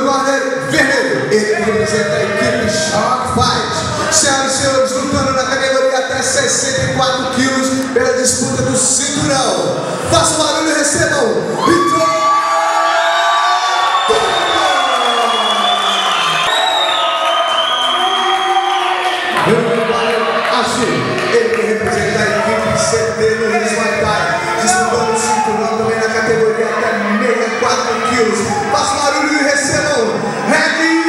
corner vermelho, ele representa a equipe Shark Fight. Senhoras e senhores, lutando na categoria até 64 quilos pela disputa do cinturão. Faça barulho e recebam ele que representa a equipe CT no Muay Thai, disputando o cinturão também na categoria até 64 quilos. Faça barulho e recebam Regis.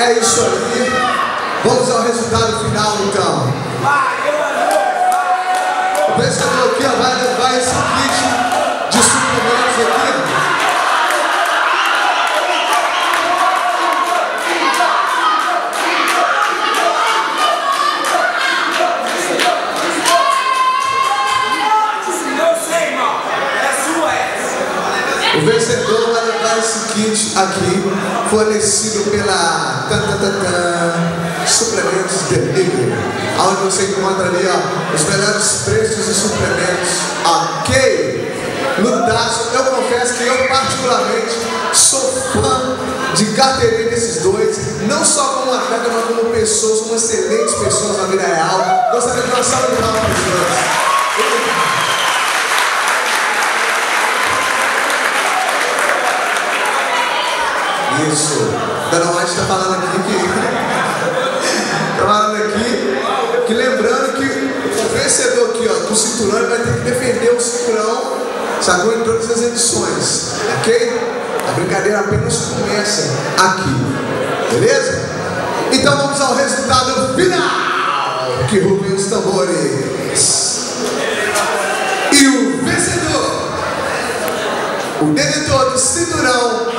É isso aí. Vamos ao resultado final então. O vencedor aqui ó, vai levar esse kit de suplementos aqui. O vencedor vai levar esse kit aqui, fornecido pela Suplementos Delivery, onde você encontra ali ó, os melhores preços e suplementos, ok? Ludaço, eu confesso que eu particularmente sou fã de carteirinha desses dois, não só como atleta, mas como pessoas, como excelentes pessoas na vida real. Gostaria de dar uma salva de palmas para os dois. Isso, Dana White está falando aqui que lembrando que o vencedor aqui ó, do cinturão ele vai ter que defender o cinturão, sacou, em todas as edições, ok? A brincadeira apenas começa aqui, beleza? Então vamos ao resultado final, que rufem os tambores. E o vencedor, o detentor do cinturão